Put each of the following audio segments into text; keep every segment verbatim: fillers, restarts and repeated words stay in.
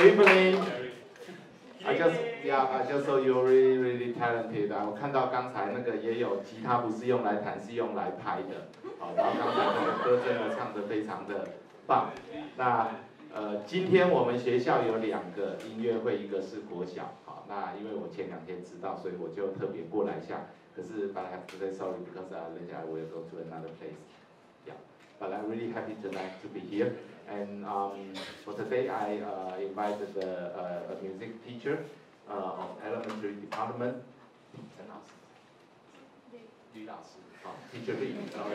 evening. I just yeah, I just saw you're really really talented 啊！我看到刚才那个也有吉他不是用来弹，是用来拍的。好，然后刚才那个歌真的唱得非常的棒。那呃，今天我们学校有两个音乐会，一个是国小。好，那因为我前两天知道，所以我就特别过来一下。可是 but I have to say sorry because uh, later I will go to another place. Yeah, but I'm really happy tonight to be here. And um, for today, I uh, invited the, uh, a music teacher uh, of elementary department. 陈老师，吕老师，好 ，Teacher Lee, sorry.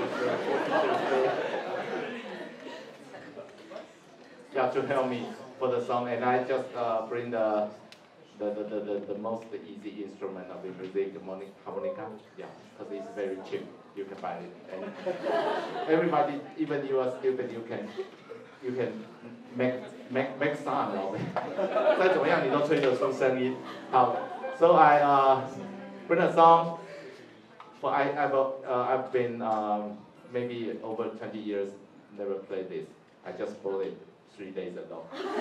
Yeah, to help me for the song, and I just uh, bring the the, the, the, the the most easy instrument of the music, the harmonica. Yeah, because it's very cheap. You can buy it, and everybody, even you are stupid, you can you can make make make sound of it. 再怎么样你都吹得出声音。好 ，So I uh bring a song. For I I've uh, I've been um, maybe over twenty years never played this. I just bought it three days ago.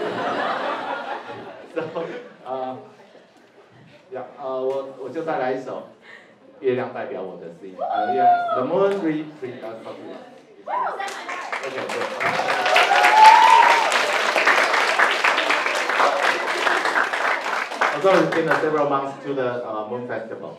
So uh yeah 呃我我就再来一首。月亮代表我的心。呃 yeah, the moon re re uh sorry. Okay, good. Also, it's been uh, several months to the uh, Moon Festival.